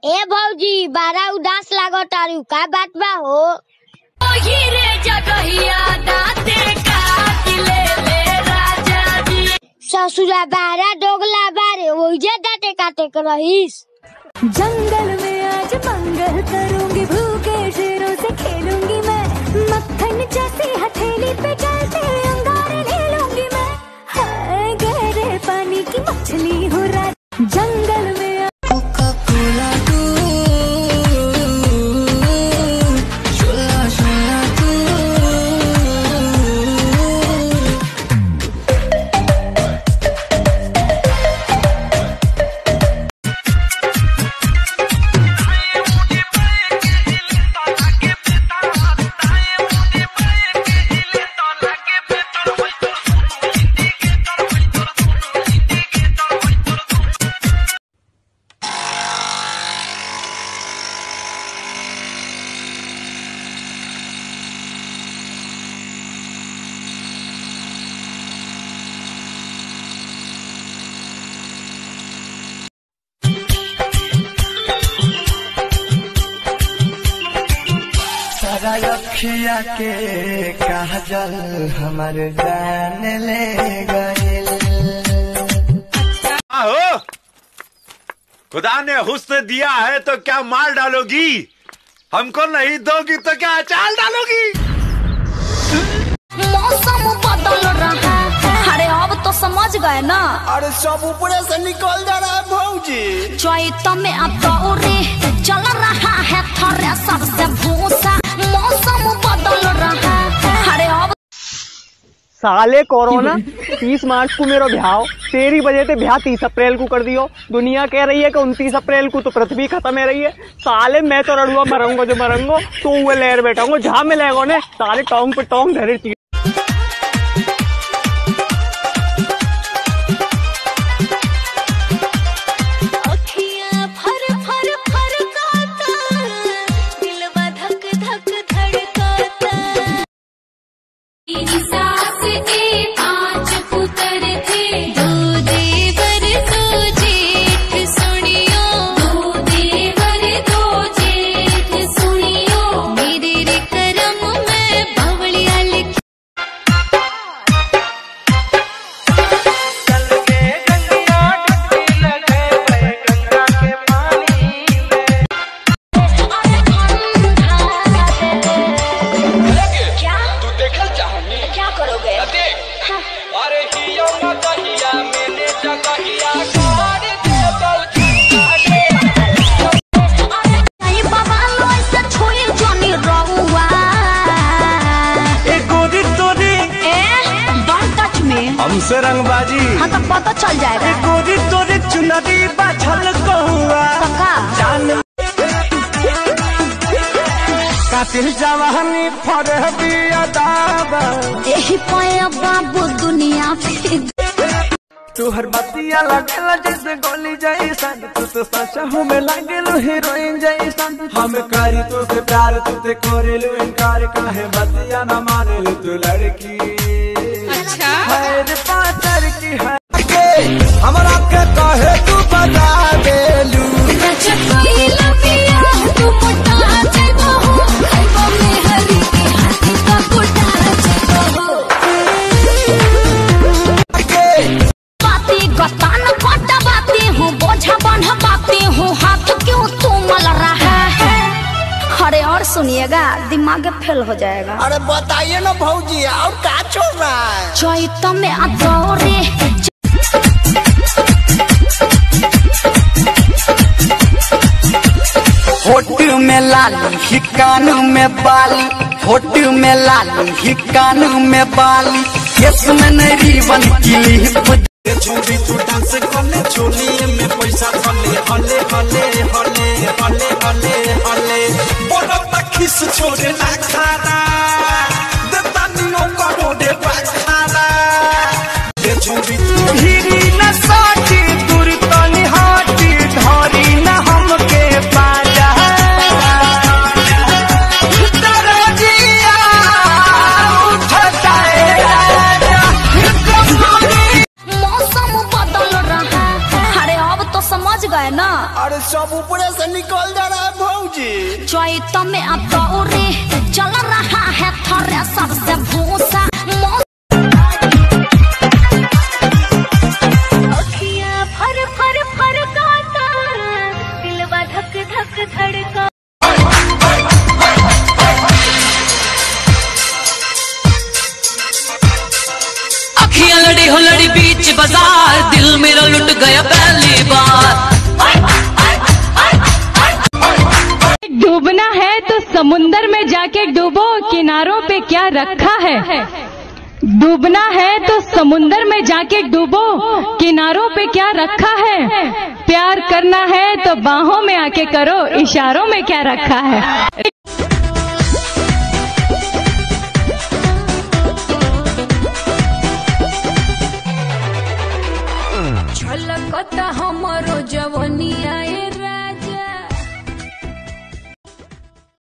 ए भौजी बारा उदास लागो तारू का बात बा हो? ससुरा बारा दोगला बारे ओइजे दाते काटे कर रहीस। जंगल में आज मंगल करूंगी, भूखे शेरों से खेलूंगी मैं, मक्खन जैसी हथेली पे चलते अंगारे ले लूंगी मैं, हाय गहरे पानी की मछली हूँ रात जंगल में। रखिया के काजल हमारे जान ले गए। हो खुदा ने हुस्न दिया है तो क्या माल डालोगी, हमको नहीं दोगी तो क्या अचार डालोगी। मौसम बदल रहा है, अरे अब तो समझ गए ना। अरे सब ऊपर से निकल जा रहा है भौजी। चैत में अब दौरे चल रहा है थ्रेसर से भूसा, मौसम बदल रहा है, अरे अब साले कोरोना 30 मार्च को मेरो ब्याह 13 बजे थे, ब्याह 30 अप्रैल को कर दियो। दुनिया कह रही है कि 29 अप्रैल को तो पृथ्वी खत्म है रही है। साले मैं तो रड़ुआ मरंगो जो मरंगो, तो वो लहर बैठाऊंगो जहाँ मिलेगो ने, साले टोंग पे टोंग धरे। हमसे रंगबाजी हाँ तो पता चल जाएगा। गोरी तोरी चुनरी बाछल कहुआ जान कातिल जवानी फरहबिया दावा, यही पाया बाबू दुनिया पे। तू हर बतिया लगेला जैसे गोली जैसन, तू तो सच हमें लगेलो हीरोइन जैसन। हम करी तो से प्यार तू ते करेलू इनकार, काहे बतिया न मानेलू तू लड़की। अच्छा पातर की है हमारा के कहे तू बता देलू। अरे और सुनिएगा दिमाग फेल हो जाएगा। अरे बताइए ना भौजी और क्या चल रहा है? चैत में अदौरे होठ में लाली ही कान में बाली, होठ में लाली ही कान में बाली, केस में नरी बन की छोरी तू डांस करले चोली में पैसा हले हले हले हले हले हले हले बोलो तखिस छोड़े ना खाना देता नियो करो दे खाना दे छोरी हीरी न साची दूर तनी हाटी धरी न हमके पाजा दरजिया उठता है। मौसम बदल रहा है, अरे अब तो समझ गए ना। अरे सब ऊपर से से निकल जा रहा है भौजी। चैत में अब दौरे चल रहा है थोड़े सबसे भूसा अखियां फर फर फर काता दिलवा धक धक धड़का अखियां लड़ी हो लड़ी बीच बाजार दिल मेरा लुट गया पहली बार। डूबना है तो समुंदर में जाके डूबो किनारों पे क्या रखा है। डूबना है तो समुंदर में जाके डूबो किनारों पे क्या रखा है। प्यार करना है तो बाहों में आके करो इशारों में क्या रखा है। झलकता हमरो जवनिया